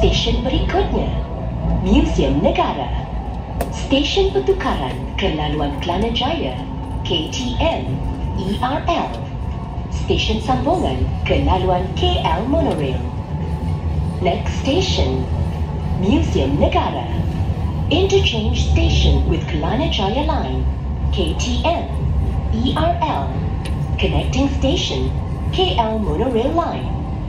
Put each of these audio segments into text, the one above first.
Stesen berikutnya, Muzium Negara. Stesen pertukaran ke laluan Kelana Jaya, KTM, ERL. Stesen sambungan ke laluan KL Monorail. Next station, Muzium Negara. Interchange station with Kelana Jaya Line, KTM, ERL. Connecting station, KL Monorail Line.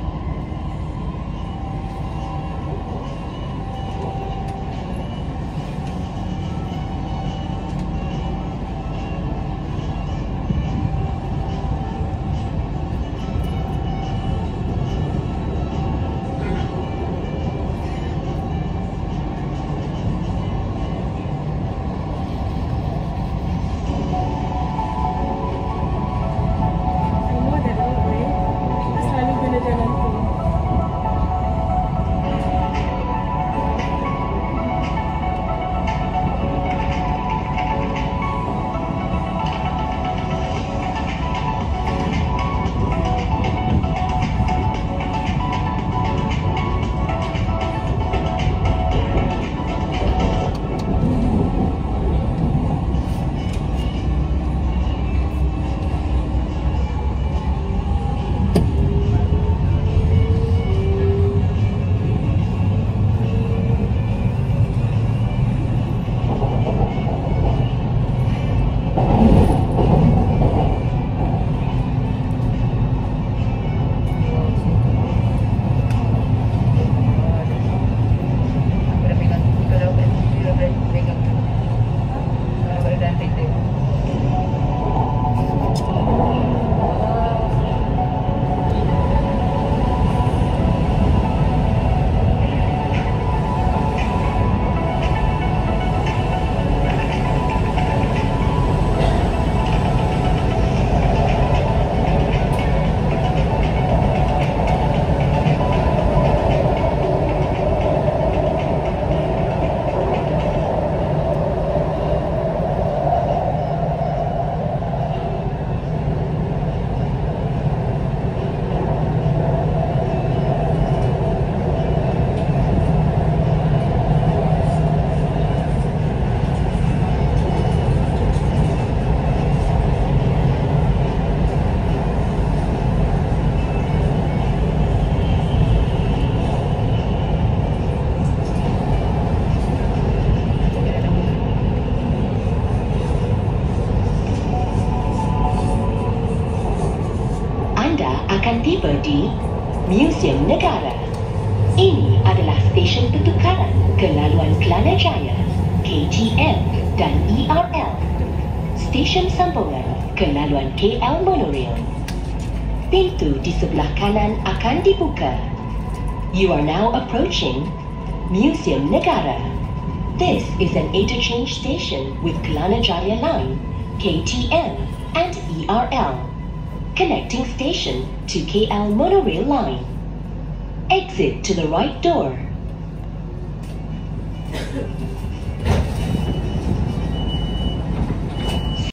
Tiba di Muzium Negara. Ini adalah stesen pertukaran ke laluan Kelana Jaya, KTM dan ERL. Stesen sambungan ke laluan KL Monorail. Pintu di sebelah kanan akan dibuka. You are now approaching Muzium Negara. This is an interchange station with Kelana Jaya Line, KTM and ERL. Connecting station to KL Monorail Line. Exit to the right door.